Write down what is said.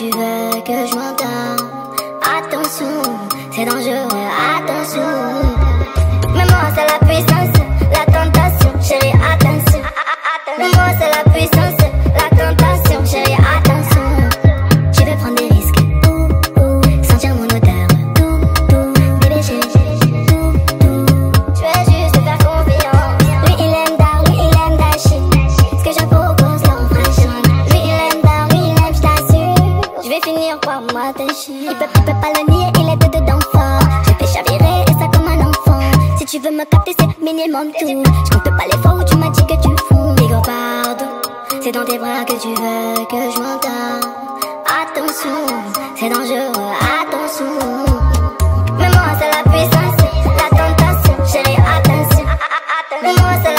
tu veux que je m'endorme. Attention, c'est dangereux, attention. Mais moi c'est la puissance, la tentation, chérie, attention. Mais moi c'est la puissance, la tentation, chérie, attention. Je vais prendre des risques, sentir mon odeur, bébé chérie, je vais juste te faire confiance. Lui il aime dar, lui il aime dashi. Ce que je propose là on fractionne. Lui il aime dar, lui il aime, je t'assure. Je vais finir par m'attacher. Il peut pas le nier, il est dedans fort. Je fais chavirer et ça comme un enfant. Si tu veux me capter c'est minimum tout. Je compte pas les fois où tu m'as dit que tu fous. Digo pardon, c'est dans tes bras que tu veux que je m'endorme. Attention, c'est dangereux, attention. Mais moi c'est la puissance, la tentation, chérie, attention. Mais moi c'est